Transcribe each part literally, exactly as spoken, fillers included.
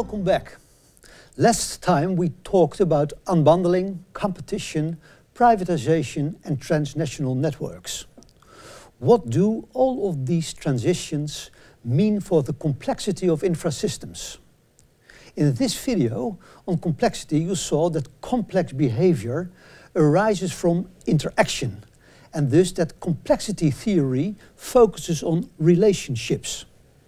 Welcome back. Last time we talked about unbundling, competition, privatization and transnational networks. What do all of these transitions mean for the complexity of infrasystems? In this video on complexity you saw that complex behavior arises from interaction, and thus that complexity theory focuses on relationships.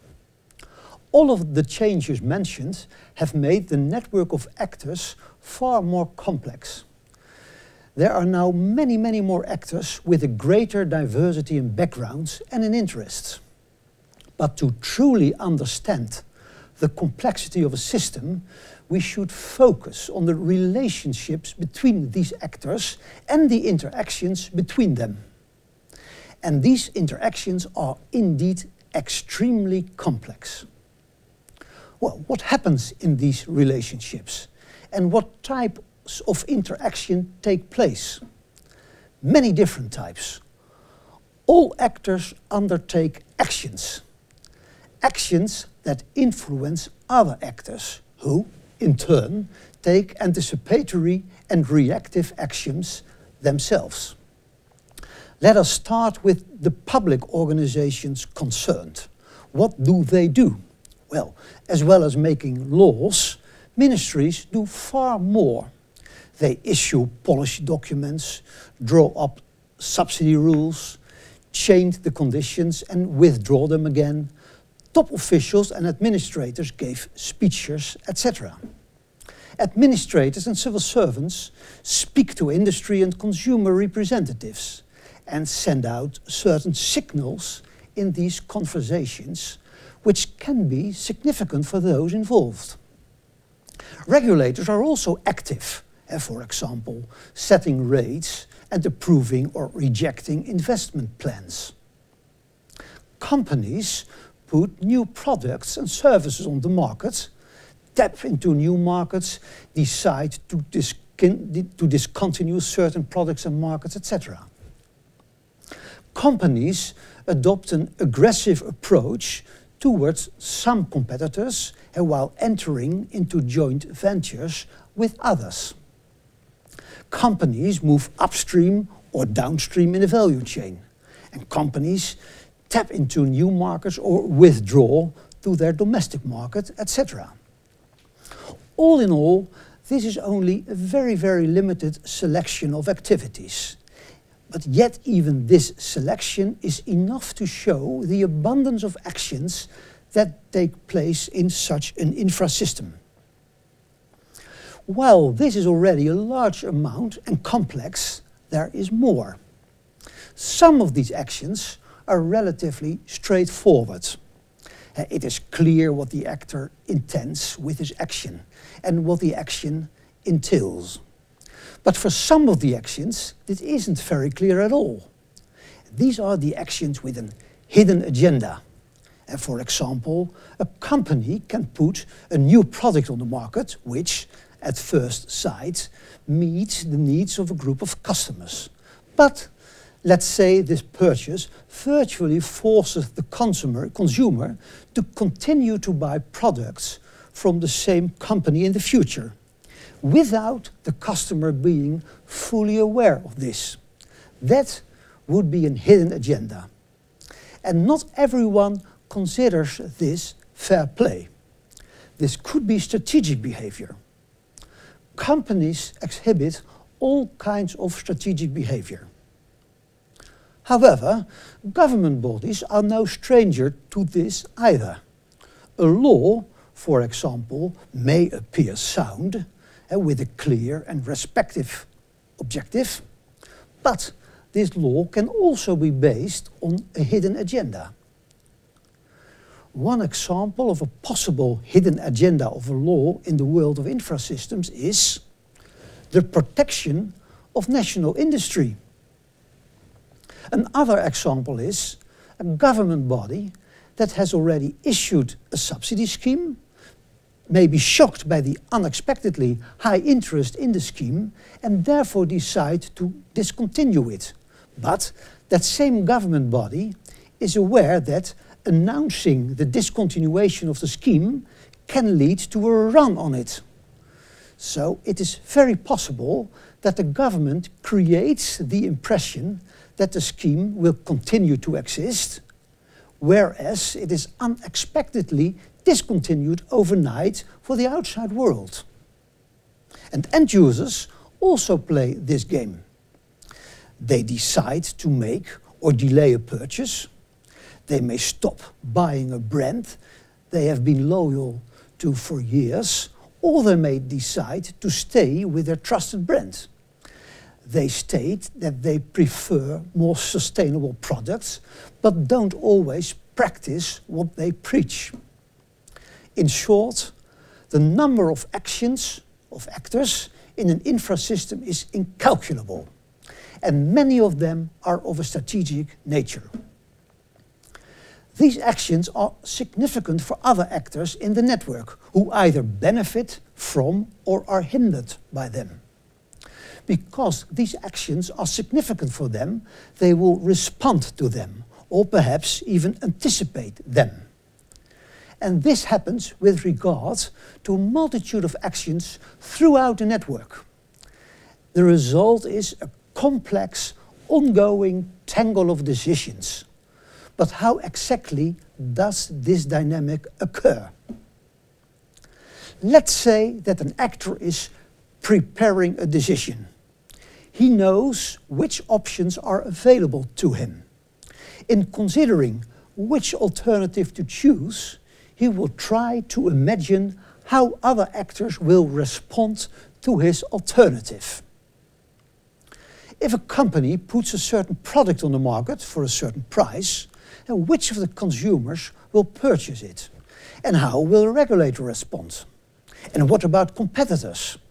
All of the changes mentioned have made the network of actors far more complex. There are now many, many more actors with a greater diversity in backgrounds and in interests. But to truly understand the complexity of a system, we should focus on the relationships between these actors and the interactions between them. And these interactions are indeed extremely complex. Well, what happens in these relationships and what types of interaction take place? Many different types. All actors undertake actions. Actions that influence other actors who, in turn, take anticipatory and reactive actions themselves. Let us start with the public organizations concerned. What do they do? Well, as well as making laws, ministries do far more. They issue policy documents, draw up subsidy rules, change the conditions and withdraw them again. Top officials and administrators gave speeches, et cetera. Administrators and civil servants speak to industry and consumer representatives and send out certain signals in these conversations, which can be significant for those involved. Regulators are also active, uh, for example, setting rates and approving or rejecting investment plans. Companies put new products and services on the market, tap into new markets, decide to, discon to discontinue certain products and markets, et cetera. Companies adopt an aggressive approach towards some competitors and while entering into joint ventures with others. Companies move upstream or downstream in the value chain, and companies tap into new markets or withdraw to their domestic market, et cetera. All in all, this is only a very, very limited selection of activities. But yet even this selection is enough to show the abundance of actions that take place in such an infrasystem. While this is already a large amount and complex, there is more. Some of these actions are relatively straightforward. Uh, it is clear what the actor intends with his action and what the action entails. But for some of the actions, it isn't very clear at all. These are the actions with a hidden agenda. And for example, a company can put a new product on the market which, at first sight, meets the needs of a group of customers. But let's say this purchase virtually forces the consumer, consumer to continue to buy products from the same company in the future, without the customer being fully aware of this. That would be a hidden agenda. And not everyone considers this fair play. This could be strategic behavior. Companies exhibit all kinds of strategic behavior. However, government bodies are no stranger to this either. A law, for example, may appear sound, Uh, with a clear and respective objective, but this law can also be based on a hidden agenda. One example of a possible hidden agenda of a law in the world of infrasystems is the protection of national industry. Another example is a government body that has already issued a subsidy scheme, may be shocked by the unexpectedly high interest in the scheme and therefore decide to discontinue it. But that same government body is aware that announcing the discontinuation of the scheme can lead to a run on it. So it is very possible that the government creates the impression that the scheme will continue to exist, whereas it is unexpectedly discontinued overnight for the outside world. And end users also play this game. They decide to make or delay a purchase. They may stop buying a brand they have been loyal to for years, or they may decide to stay with their trusted brand. They state that they prefer more sustainable products, but don't always practice what they preach. In short, the number of actions of actors in an infrasystem is incalculable, and many of them are of a strategic nature. These actions are significant for other actors in the network, who either benefit from or are hindered by them. Because these actions are significant for them, they will respond to them, or perhaps even anticipate them. And this happens with regard to a multitude of actions throughout the network. The result is a complex, ongoing tangle of decisions. But how exactly does this dynamic occur? Let's say that an actor is preparing a decision. He knows which options are available to him. In considering which alternative to choose, he will try to imagine how other actors will respond to his alternative. If a company puts a certain product on the market for a certain price, and which of the consumers will purchase it? And how will a regulator respond? And what about competitors?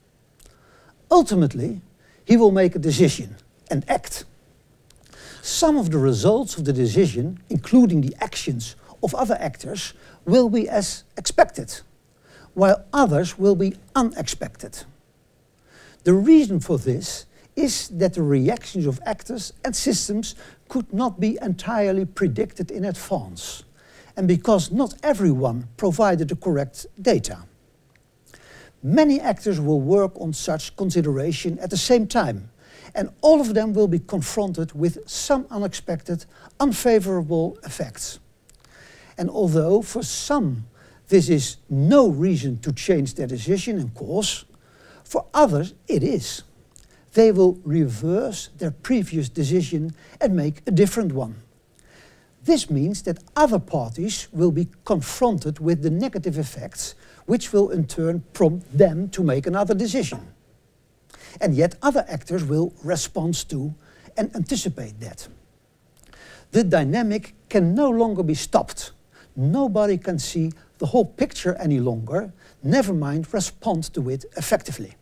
Ultimately, he will make a decision and act. Some of the results of the decision, including the actions of other actors, will be as expected, while others will be unexpected. The reason for this is that the reactions of actors and systems could not be entirely predicted in advance, and because not everyone provided the correct data. Many actors will work on such consideration at the same time, and all of them will be confronted with some unexpected, unfavorable effects. And although for some this is no reason to change their decision and course, for others it is. They will reverse their previous decision and make a different one. This means that other parties will be confronted with the negative effects, which will in turn prompt them to make another decision. And yet other actors will respond to and anticipate that. The dynamic can no longer be stopped. Nobody can see the whole picture any longer, never mind respond to it effectively.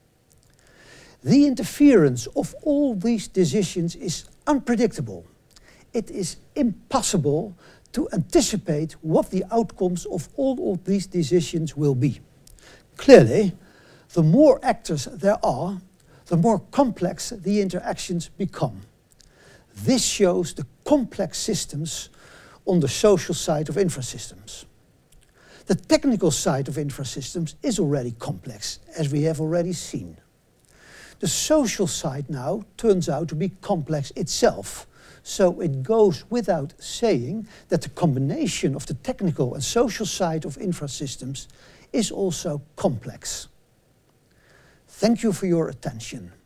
The interference of all these decisions is unpredictable. It is impossible to anticipate what the outcomes of all of these decisions will be. Clearly, the more actors there are, the more complex the interactions become. This shows the complex systems on the social side of infrasystems. The technical side of infrasystems is already complex, as we have already seen. The social side now turns out to be complex itself, so it goes without saying that the combination of the technical and social side of infrasystems is also complex. Thank you for your attention.